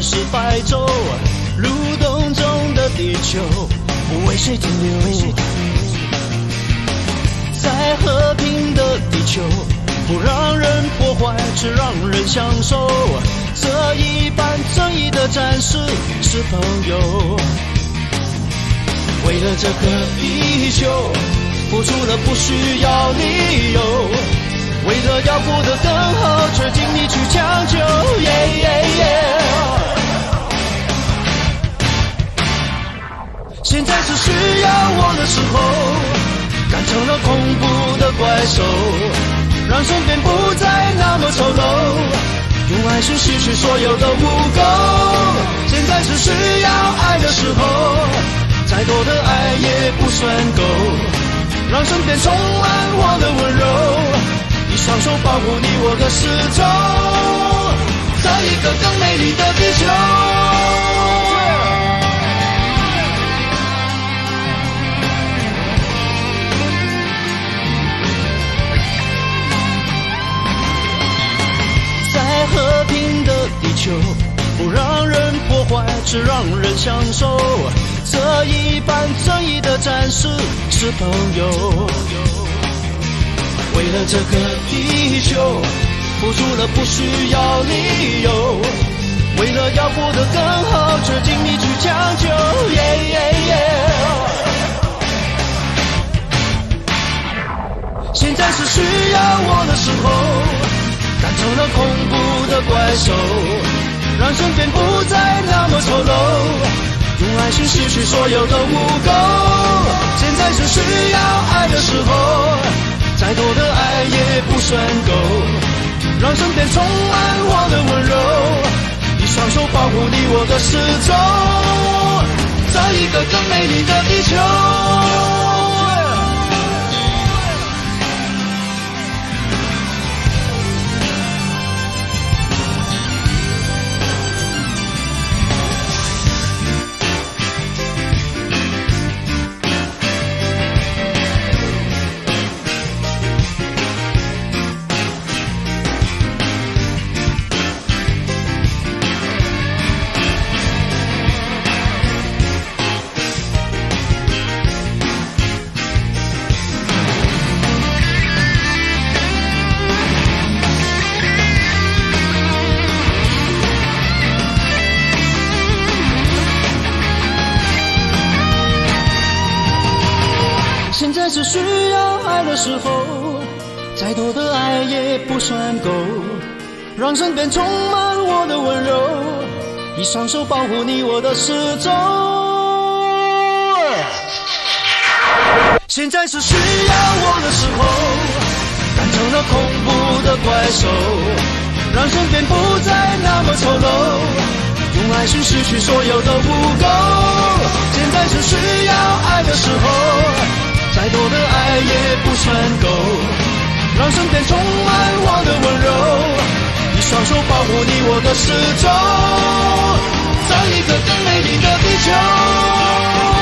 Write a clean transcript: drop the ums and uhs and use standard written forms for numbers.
是白昼，蠕动中的地球不为谁停留。在和平的地球，不让人破坏，只让人享受。这一般正义的战士是朋友，为了这个地球，付出了不需要理由。为了要过得更好，却尽力去抢救。现在是需要我的时候，赶成了恐怖的怪兽，让身边不再那么丑陋，用爱去洗去所有的污垢。现在是需要爱的时候，再多的爱也不算够，让身边充满我的温柔，一双手保护你我的始终，这一个更美丽的地球。在和平的地球，不让人破坏，只让人享受。这一般正义的战士是朋友，为了这个地球，付出了不需要理由。为了要过得更好，却尽力去抢救。现在是需要我的时候，赶成了恐怖的怪兽，让身边不再那么丑陋，用爱去洗去所有的污垢。现在是需要爱的时候，再多的爱也不算够，让身边充满我的温柔，一双手保护你我的始终，这一个更美丽的地球。现在是需要爱的时候，再多的爱也不算够，让身边充满我的温柔，一双手保护你我的始终。现在是需要我的时候，赶成了恐怖的怪兽，让身边不再那么丑陋，用爱去洗去所有的污垢。现在是需要爱的时候，再多的爱也不算够，让身边充满我的温柔，一双手保护你我的始终，这一个更美丽的地球。